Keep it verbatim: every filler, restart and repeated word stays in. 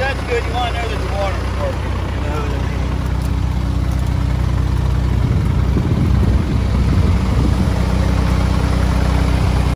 that's good. You want to know that the water is working.